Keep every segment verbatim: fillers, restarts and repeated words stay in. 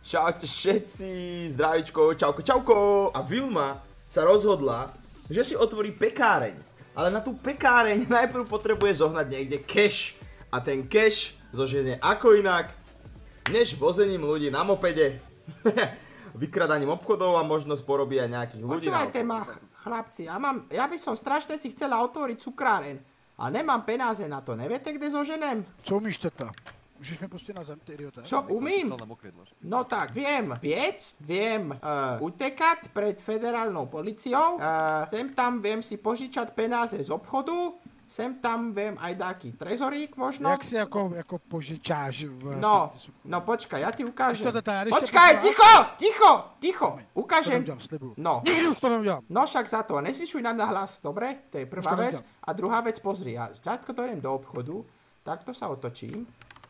Čaute všetci, zdravíčko, čauko, čauko. A Vilma sa rozhodla, že si otvorí pekáreň. Ale na tú pekáreň najprv potrebuje zohnať niekde cash. A ten cash zoženie ako inak, než vozením ľudí na mopede. Vykradaním obchodov a možnosť porobí aj nejakých ľudí. Počúvajte ma, chlapci, ja, mám, ja by som strašne si chcela otvoriť cukráren. A nemám penáze na to, neviete, kde zoženem? Co umíš, teta? Můžeš mi pustit na zem, ty idiote? Čo umím? No tak, viem piec, viem uh, utekať pred federálnou policiou, uh, sem tam viem si požičať penáze z obchodu, sem tam viem aj taký trezorík možno. Jak si jako, jako požičáš v... No, no počkaj, ja ti ukážem. Ešte teta, ja ešte Počkaj, poslám. ticho, ticho, ticho, ukážem. To neudělám, slibuju. No. Nikdy už to neudělám. No však za to, nezvyšuj nám na hlas, dobre? To je prvá Už to vec. neudělám. A druhá vec, pozri, ja ťažko to idem do obchodu, takto sa otočím.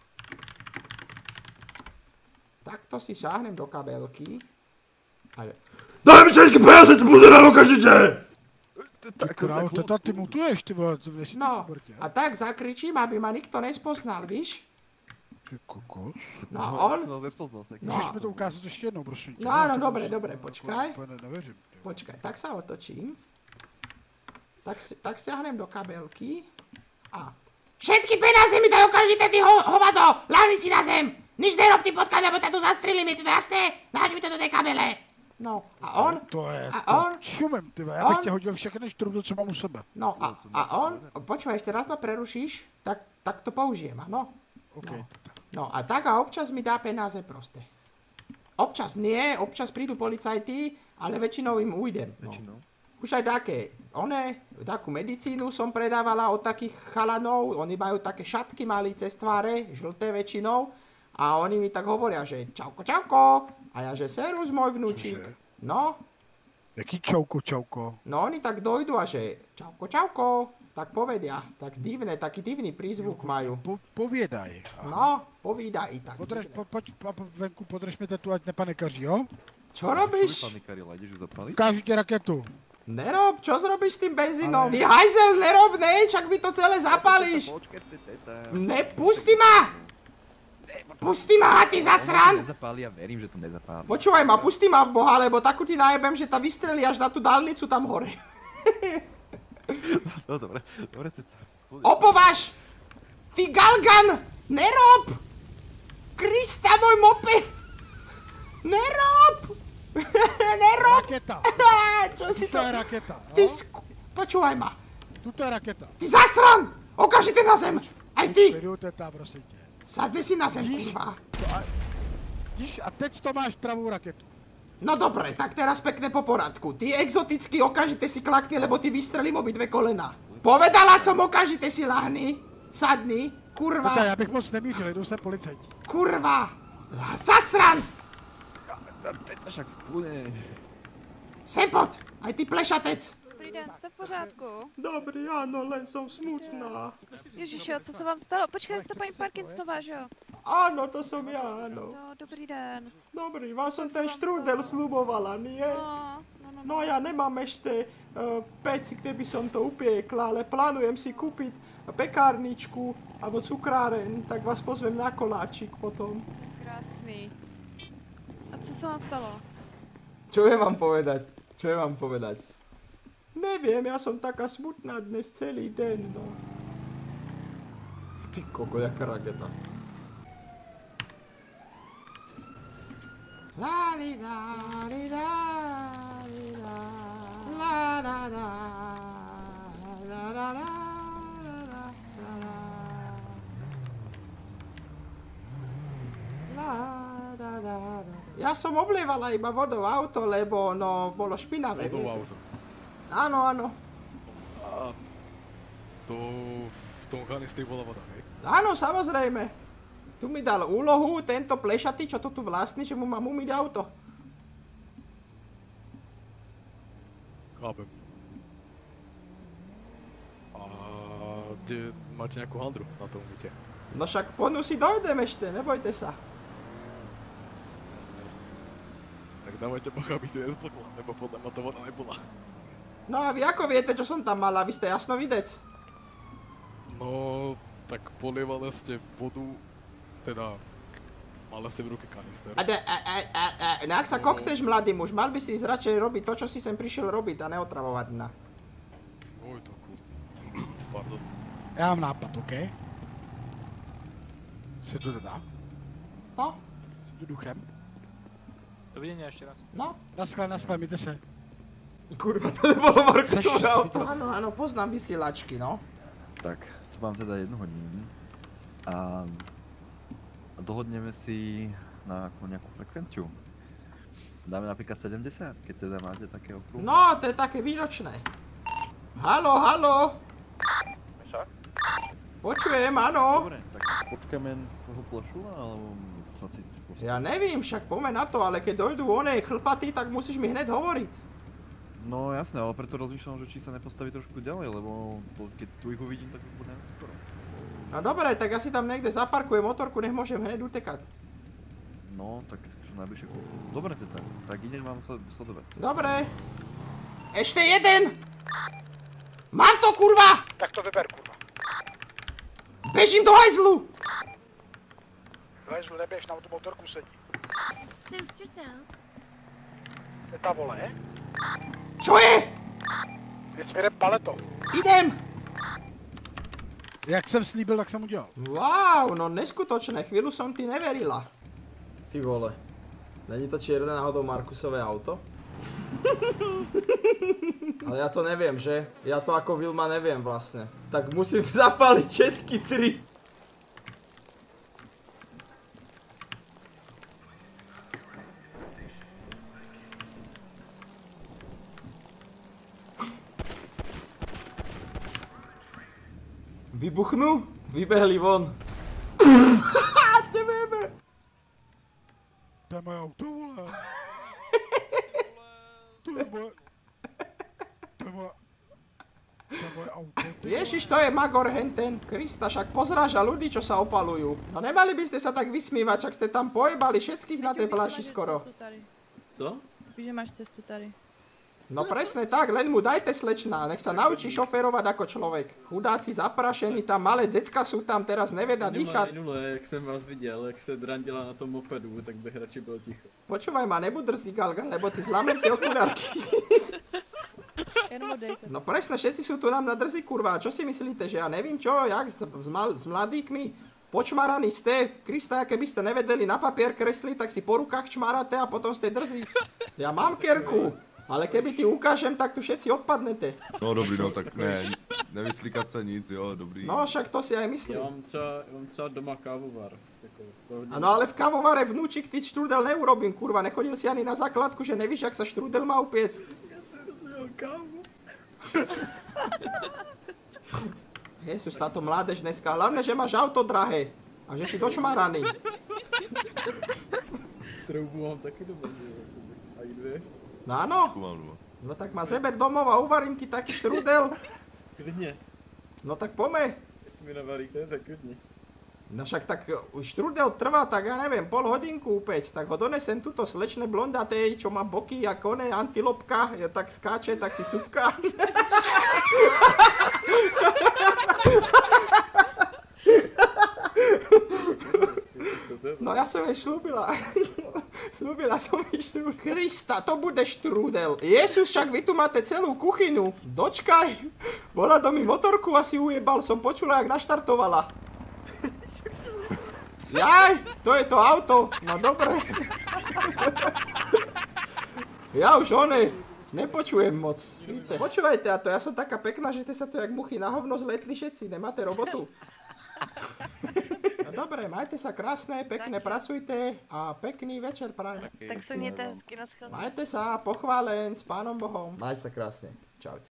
Takto si šáhnem do kabelky. A že... Daj mi všetky peniaze, ty pozerám okamžite! Ty kurá, teta, ty mutuješ, ty vole, ty si No, ty borky, a tak zakričím, aby ma nikto nespoznal, víš? Ty kokos. No a on... No, nespoznal sa. No. Můžeš mi to ukázat ještě jednou, prosím tě. No áno, Já to dobre, musím- dobre, počkaj. Úplně nevěřím. ty. Počkaj, tak sa otočím. Tak, si, tak siahnem do kabelky. A... Všetky peniaze mi daj okamžite, ty ho, hovado! Láhni si na zem! Nič nerob, ty potkať, lebo ťa tu zastrelím, je ti to jasné? Dáš mi to do tej kabele! No, a on? To je, A to on? čumem, ty vole, já bych On? tě hodil všechny štrudl, co mám u sebe. No, a, a on? Počúvaj, ešte raz ma prerušíš, tak, tak to použijem, áno? OK, No. teta. No a tak a občas mi dá peniaze proste. Občas nie, občas prídu policajti, ale väčšinou im ujdem. No. Väčšinou. Už aj také, one, takú medicínu som predávala od takých chalanov, oni majú také šatky malí cez tváre, žlté väčšinou, a oni mi tak hovoria, že čauko, čauko, a ja, že serus môj vnúčik. Čože? No, Jaký čauko, čauko? no oni tak dojdu a že čauko, čauko, tak povedia, tak divné, taký divný prízvuk majú. Po, povědaj. A No, povídaj tak. Podrž, po, pojď, po, po, venku, podrž mi tetu, ať nepanikaří, jo? Čo robíš? Panikarila, ideš ju zapaliť? Ukážu ti raketu. Nerob, čo zrobíš s tým benzínom? Ale- Ty hajzel, nerob, ne, čak mi to celé zapálíš. Počkaj, teta. Ne, pusti ma! Pusti ma, ty zasran! Nezapáli, ja verím, že to nezapáli. Počúvaj ma, pusti ma, boha, lebo takú ti najebem, že ta vystrelí až na tú dálnicu tam hore. No, dobre, dobre, teta. Opovaž! Ty galgan! Nerob! Krista, môj moped! Nerob! Nerob! Raketa. Čo si To to... je raketa. Ty jo? sk... Počúvaj ma. Tuto je raketa. Ty zasran! Okamžite na zem! Aj ty! Vyru, teta, prosím tě. Sadni si na zem, Vidíš? kurva. Vidíš, a teď to máš pravou raketu. No dobre, tak teraz pekne po poradku. Ty exoticky okamžite si klakni, lebo ty vystrelím obidve kolena. Povedala som okamžite si lahni. Sadni. Teta, Kurva. já bych moc nemířil, jdou sem policajti. Kurva. Zasran! Teta, však v kľude. Sem poď. Aj ty plešatec. Dobrý den, jste v pořádku? Dobrý, áno, len som smutná. Ježiši, co se vám stalo? Počkej, jste paní Parkinsonová, že jo? Áno, to som ja, áno. No, dobrý den. Dobrý, vám som ten štrúdel slubovala, nie? No, no, no, no. No ja nemám ešte uh, pec, kde by som to upiekla, ale plánujem si kúpiť pekárničku alebo cukráren, tak vás pozvem na koláčik potom. Krásný. A co se vám stalo? Čo je vám povedať? Čo je vám povedať? Neviem, ja som taká smutná dnes celý deň, no. Ty koko, jaká raketa. La li la li la li la la la la la la la la la la la. Ja som oblievala iba vodou auto, lebo no bolo špinavé. Vodou viete. auto. Áno, áno. A to v tom kanistri bola voda, hej? Áno, samozrejme. Tu mi dal úlohu tento plešatý, čo to tu vlastní, že mu mám umyť auto. Chápem. A kde máte nejakú handru na tom umyte? No však ponu si dojdem ešte, nebojte sa. Jasné, jasné. Tak dávajte bacha, aby si nezblkla, lebo podľa ma to voda nebola. No a vy ako viete, čo som tam mala? Vy ste jasnovidec. No, tak polievali ste vodu, teda Mal si v ruke kanister. A, a, a, a, a, no ak sa kokceš, mladý muž, mal by si ísť radšej robiť to, čo si sem prišiel robiť a neotravovať na. Oj, to cool. Pardon. Já mám nápad, OK? Se to dodá? No, S tím duchem? Dovidenia ešte raz. no. Naschle, naschle, mějte se. Kurva, to nebolo Markusové auto. Áno, áno, poznám vysielačky, no. Tak, tu mám teda jednu hodinu. A, a dohodneme si na nejakú frekvenciu. Dáme napríklad sedemdesiat, keď teda máte také okruhy. No, to je také výročné. Halo, halo. Počujem, áno. Dobre, tak počkáme toho plošu, alebo som si... Ja nevím, však poďme na to, ale keď dojdú onej chlpaty, tak musíš mi hneď hovoriť. No jasné, ale preto rozmýšľam, že či sa nepostaví trošku ďalej, lebo to, keď tu ich uvidím, tak už bude skoro. No dobre, tak ja si tam niekde zaparkujem motorku, nech môžem hneď utekať. No, tak čo najbližšie kúpu. Dobre, teta, tak idem vám sled sledovať. Dobre. Ešte jeden! Mám to, kurva! Tak to vyber, kurva. Bežím do hajzlu! Hajzlu neběž, na tu motorku sedí. Suit yourself. Teta vole. Čo je? Je směrem paletou. Idem! Jak jsem slíbil, tak jsem udělal. Wow, no neskutočné, chvíľu som ti neverila. Ty vole. Není to čierne náhodou Markusové auto? Ale ja to neviem, že? Ja to ako Vilma neviem vlastne. Tak musím zapáliť všetky tri. Vybuchnú? Vybehli von. Tebebe. To je moje auto, vole. To je moje... To je moje... To je moje auto. Ježiš, to je Magor henten. Krista, však pozráža ľudí, čo sa opalujú. No nemali by ste sa tak vysmívať, však ste tam pojebali všetkých na tej pláži skoro. Co? Víš, že máš cestu tady. No presne tak, len mu dajte slečná, nech sa naučí šoférovať ako človek. Chudáci zaprašení, tam malé decka sú tam, teraz neveda dýchať. Minule, jak jsem vás viděl, jak jste drandila na tom mopedu, tak bych radši byl ticho. Počúvaj ma, nebud drzí Galgan, lebo ty zlámem tie okulárky. Jenom dejte. No presne, všetci sú tu nám na drzí, kurva. Čo si myslíte, že ja nevím čo, jak s, s, mal, s mladíkmi? Počmaraní ste, Krista, keby ste nevedeli na papier kresliť, tak si po rukách čmarate a potom ste drzí. Ja mám kerku. Ale keby ti ukážem, tak tu všetci odpadnete. No dobrý, no tak ne, nevyslíkat se nic, jo, dobrý. No však to si aj Já myslím. mám třeba, já mám třeba doma kávovar. Jako, Ano, ale v kávovare vnúčik ty štrúdel neurobím, kurva. Nechodil si ani na základku, že nevíš, jak sa štrúdel má upiec. Já jsem rozumel kávu. Jezus, táto mládež dneska. Hlavne, že máš auto drahé. A že si dočmaraný. Troubu mám taky doma, že jo. A i dvě. No áno. No tak ma zeber domov a uvarím ti taký štrúdel. Klidně. No tak pome. Jestli mi navalíte, tak klidně. No však tak štrúdel trvá, tak ja neviem, pol hodinku upec. Tak ho donesem tuto slečne blondatej, čo má boky ako one, antilopka. Ja tak skáče, tak si cupka. No ja som jej slúbila. Slúbila som jej štrúdel. Krista, to bude štrúdel. Jezus, však vy tu máte celú kuchynu. Dočkaj. Bola do mi motorku a si ujebal. Som počula, jak naštartovala. Jaj, to je to auto. No dobre. Ja už one, nepočujem moc. Víte. Počúvajte, a to ja som taká pekná, že ste sa tu jak muchy na hovno zletli všetci. Nemáte robotu. No dobre, majte sa krásne, pekne pracujte a pekný večer prajem. Tak se mějte hezky, naschledanou. Majte sa, pochválen, s Pánom Bohom. Majte sa krásne. Čaute.